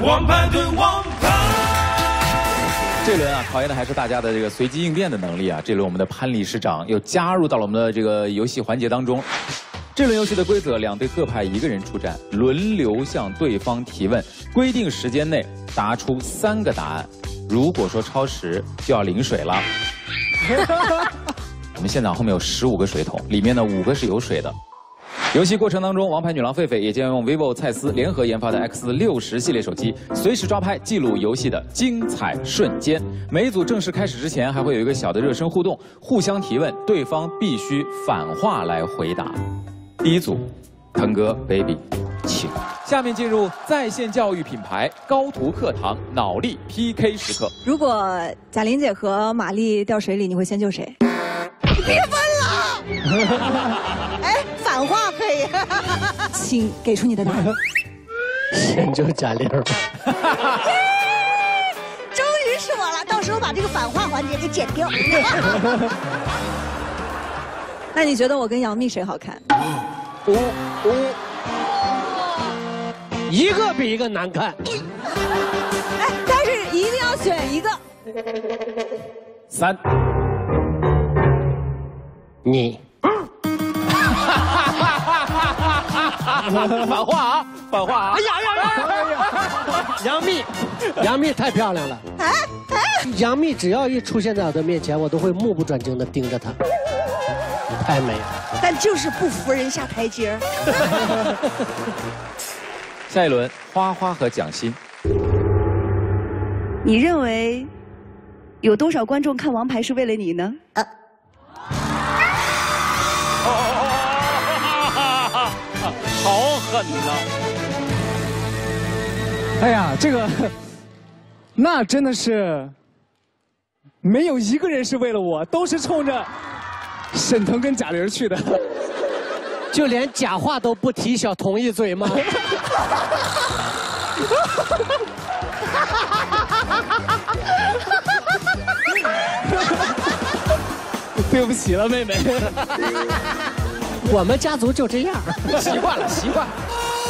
王牌对王牌。 这轮啊，考验的还是大家的这个随机应变的能力啊。这轮我们的潘理事长又加入到了我们的这个游戏环节当中。这轮游戏的规则，两队各派一个人出战，轮流向对方提问，规定时间内答出3个答案。如果说超时，就要淋水了。我们现场后面有15个水桶，里面呢5个是有水的。游戏过程当中，王牌女郎狒狒也将用 vivo 蔡司联合研发的 X60系列手机，随时抓拍记录游戏的精彩瞬间。每一组正式开始之前，还会有一个小的热身互动，互相提问，对方必须反话来回答。第一组，腾哥 baby， 请。下面进入在线教育品牌高途课堂脑力 PK 时刻。 如果贾玲姐和马丽掉水里，你会先救谁？ 别问了。哎，反话可以。 请给出你的答案。 先救贾玲。 终于是我了，到时候把这个反话环节给剪掉。 那你觉得我跟杨幂谁好看？ 一个比一个难看。 哎，但是一定要选一个。 3， 你。 反话啊，反话啊！ 哎呀！杨幂太漂亮了。杨幂只要一出现在我的面前，我都会目不转睛地盯着她。太美了。 但就是不服人下台阶。 下一轮，花花和蒋欣。 你认为有多少观众看《王牌》是为了你呢？ 好狠呐！ 哎呀，这个，那真的是没有一个人是为了我，都是冲着沈腾跟贾玲去的。 就连假话都不提小童一嘴吗？ 对不起了，妹妹。 我们家族就这样， 习惯了，习惯了。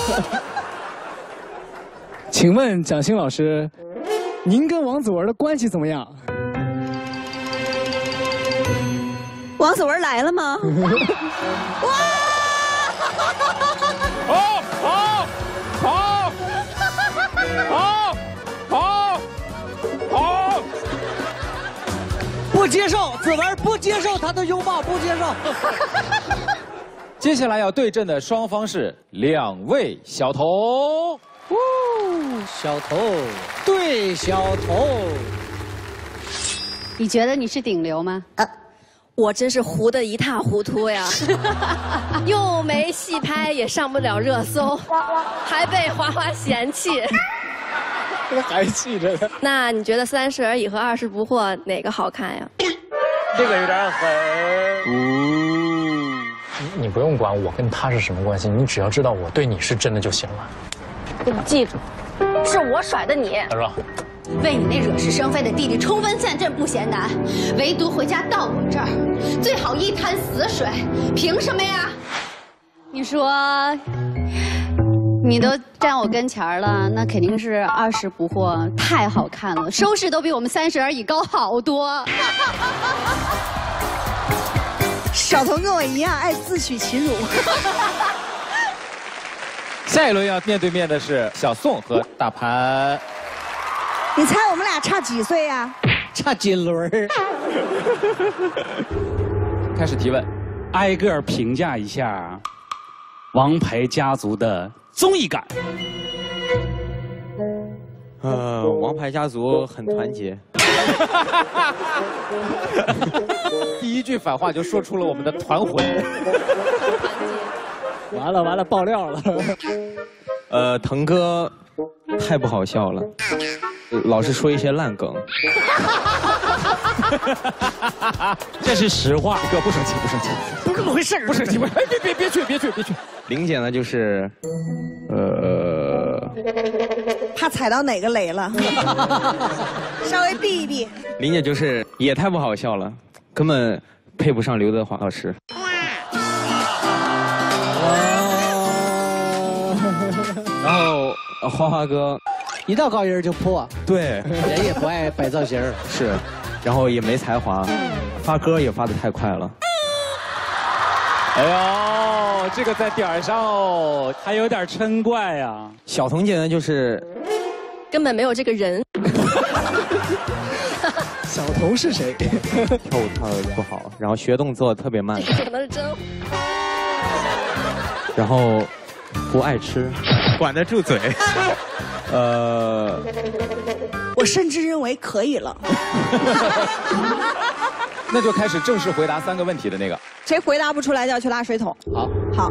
请问蒋欣老师，您跟王子文的关系怎么样？ 王子文来了吗？ 哇！ 好！ 不接受，子文不接受他的拥抱，不接受。 接下来要对阵的双方是2位小童。 小头对小头， 你觉得你是顶流吗？ 我真是糊得一塌糊涂呀！ 又没戏拍，也上不了热搜，还被花花嫌弃。 还气着呢。 那你觉得30而已和20不惑哪个好看呀？ 这个有点狠。 你不用管我跟他是什么关系，你只要知道我对你是真的就行了。 你记住，是我甩的你。 他说。 为你那惹是生非的弟弟冲锋陷阵不嫌难，唯独回家到我这儿，最好一滩死水，凭什么呀？你说，你都站我跟前儿了，那肯定是20不惑太好看了，收视都比我们30而已高好多。 小童跟我一样爱自取其辱。 下一轮要面对面的是小宋和大潘。 你猜我们俩差几岁呀？ 差几轮儿。 开始提问， 挨个评价一下王牌家族的综艺感。 王牌家族很团结。 第一句反话就说出了我们的团魂。 完了，爆料了。 腾哥太不好笑了。老是说一些烂梗， 这是实话。 哥不生气，不生气， 不是这么回事。 不生气，哎，别去。 玲姐呢，就是怕踩到哪个雷了，稍微避一避。 玲姐就是也太不好笑了，根本配不上刘德华老师。然后花花哥。 一到高音就破。 对， 人也不爱摆造型。 是，然后也没才华，发歌也发得太快了。 哎呦，这个在点儿上哦， 还有点嗔怪呀。 小彤姐呢，就是根本没有这个人。 小彤是谁？ 跳舞跳得不好，然后学动作特别慢， 可能是真。 然后不爱吃，管得住嘴。 我甚至认为可以了。 那就开始正式回答3个问题的那个。 谁回答不出来就要去拉水桶。 好， 好。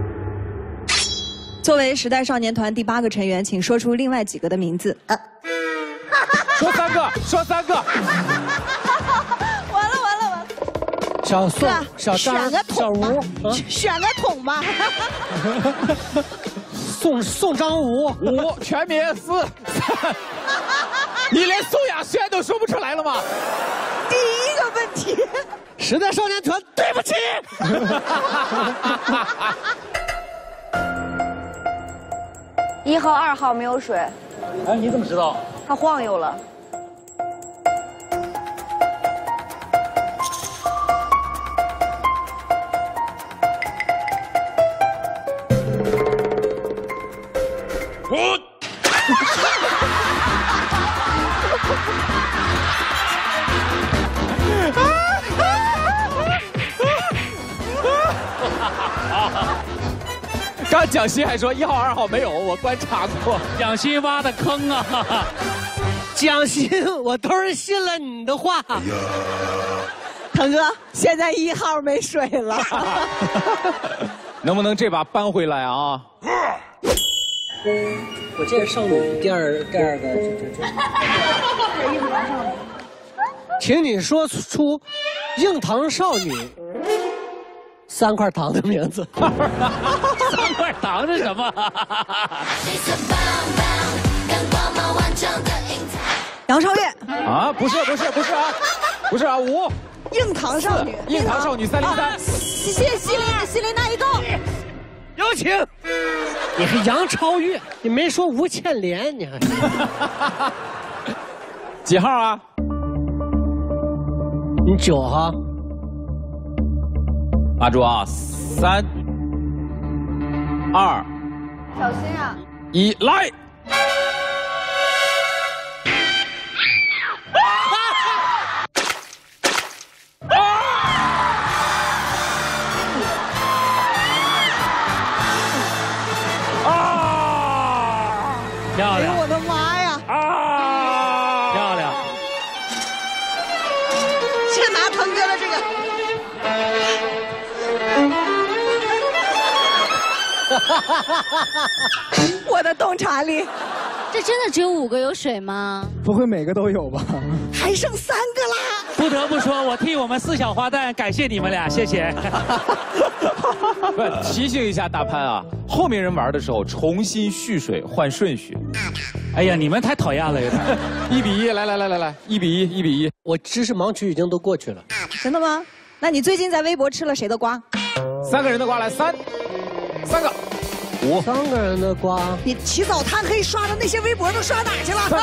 作为时代少年团第8个成员，请说出另外几个的名字。 说3个，说3个。 完了！ 小宋、小张、小吴， 选个桶吧。 宋张吴 5，全民4、3。你连宋亚轩都说不出来了吗？ 第1个问题， 时代少年团，对不起。 1号、2号没有水。 哎，你怎么知道？ 他晃悠了。 刚蒋欣还说1号、2号没有，我观察过。 蒋欣挖的坑啊！ 蒋欣，我都是信了你的话。 腾哥，现在1号没水了。 能不能这把扳回来啊？ 我这是少女第二个，请你说出硬糖少女3块糖的名字。 3块糖是什么？ 杨超越啊，不是啊，5。 硬糖少女， 硬糖少女303。 西林娜一共。 有请。你还杨超越，你没说吴倩莲，你还几号啊？ 你9号。 打住啊！3、2、 小心啊 ！1，来！ 漂亮！ 哎呦我的妈呀！ 漂亮！ 先拿腾哥的这个。我的洞察力， 这真的只有5个有水吗？ 不会每个都有吧？ 还剩3个啦！ 不得不说，我替我们4小花旦感谢你们俩，谢谢。 不，提醒一下大潘啊，后面人玩的时候重新蓄水换顺序。 哎呀，你们太讨厌了，有点。 1比1，来，1比1。 我知识盲区已经都过去了。 真的吗？那你最近在微博吃了谁的瓜 ？3个人的瓜，来3个，5。 3个人的瓜。 你起早贪黑刷的那些微博都刷哪去了？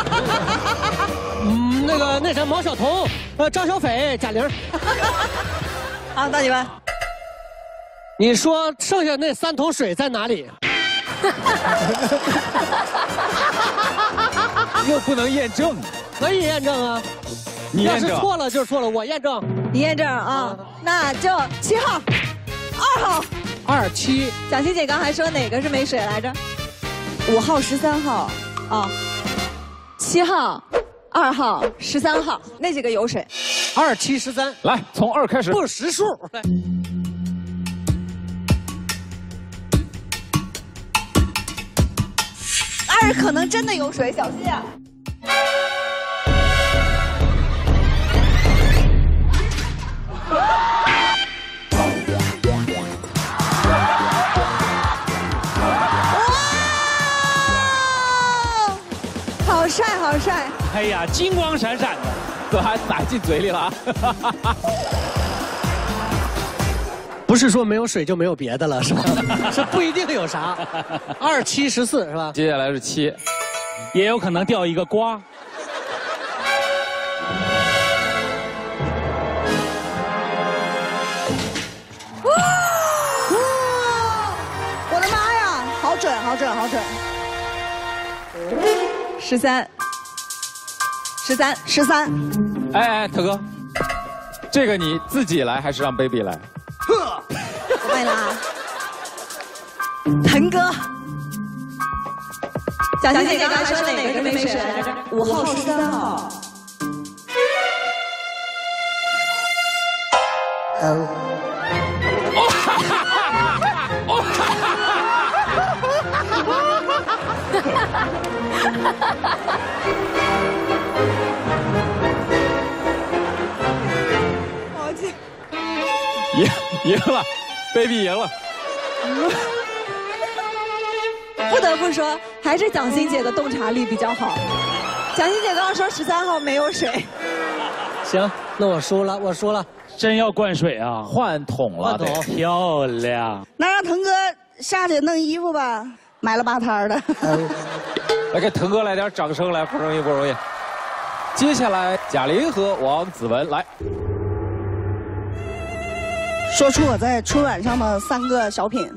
那啥，毛晓彤，张小斐，贾玲。 好，到你们。 你说剩下那3桶水在哪里？ 又不能验证， 可以验证啊。 你验证。 要是错了就是错了，我验证。 你验证啊？那就7号、2号。 27。 蒋欣姐刚还说哪个是没水来着？5号、13号。哦，7号、2号、13号，那几个有水。 2、7、13。 来，从2开始。 不识数。来。 2可能真的有水，小心啊！ 好帅，好帅！ 哎呀，金光闪闪的， 都还打进嘴里了。 不是说没有水就没有别的了，是吧？是不一定有啥。2、7、14是吧？ 接下来是7。 也有可能掉一个瓜。 我的妈呀，好准，好准，好准！13。 哎，特哥，这个你自己来还是让 baby 来？ 我帮你拉。腾哥， 蒋欣姐刚才说哪个是没水来着？5号、13号。 赢了 ，baby 赢了。 不得不说，还是蒋欣姐的洞察力比较好。蒋欣姐刚刚说13号没有水。 行，那我输了，我输了。 真要灌水啊？ 换桶了， 换桶， 漂亮。 那让腾哥下去弄衣服吧，买了8摊的。 来给腾哥来点掌声，来，不容易，不容易。接下来，贾玲和王子文来。 说出我在春晚上的3个小品。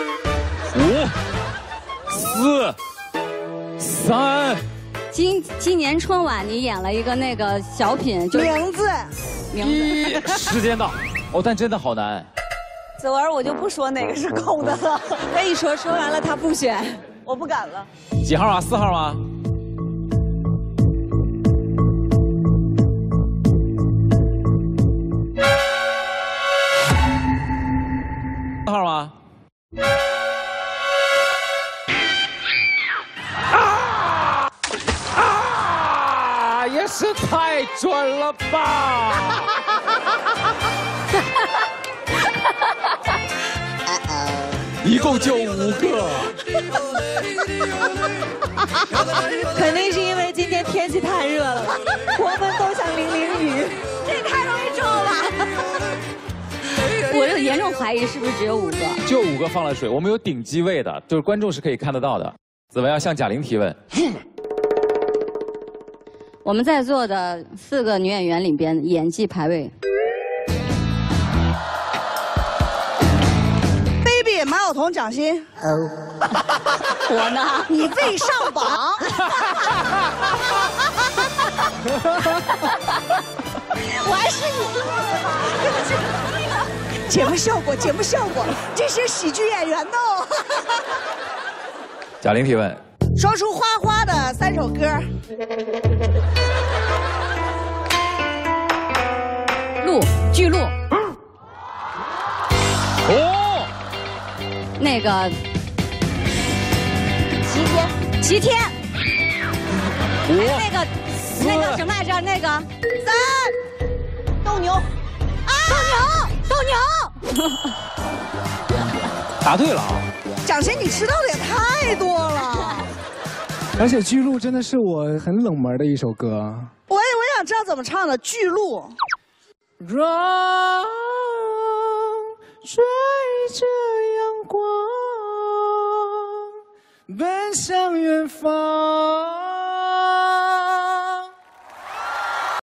5、4、3。 今年春晚你演了一个那个小品，就名字。 时间到。哦，但真的好难。 子文，我就不说哪个是空的了。可以说完了他不选，我不敢了。 几号啊？4号吗？4号吗？也是太准了吧！一共就5个。 肯定是因为今天天气太热了，我们都想淋雨，这太容易中了吧？ 我有严重怀疑是不是只有5个？ 就5个放了水，我们有顶机位的，就是观众是可以看得到的。子文要向贾玲提问。 我们在座的4个女演员里边，演技排位。 baby 马晓彤、蒋欣。 我呢？ 你未上榜。我还是你录的吧？节目效果，节目效果，这是喜剧演员的哦。 贾玲提问。 说出花花的3首歌。 巨鹿。 哦。 那个。齐天。那个什么来着？那个 3。斗牛。斗牛。 答对了啊！ 蒋欣，你知道的也太多了。 而且巨鹿真的是我很冷门的一首歌。 我想知道怎么唱的巨鹿。 让追着阳光，奔向远方。